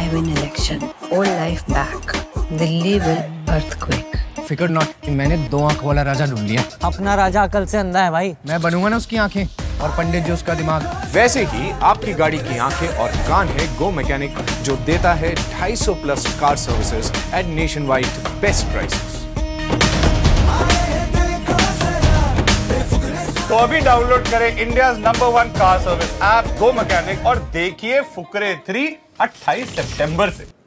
I win election. All life back. Delhi will earthquake. फिकर not, मैंने 2 आंख वाला राजा ढूंढ लिया। अपना राजा अकल से अंधा है भाई। मैं बनूंगा ना उसकी आंखें और पंडित जी उसका दिमाग। वैसे ही आपकी गाड़ी की आंखें और कान है गो मैकेनिक, जो देता है 250 plus car services at nationwide best prices. तो अभी डाउनलोड करें India number 1 car service app go mechanic और देखिए फुकरे 3 28 सितंबर से।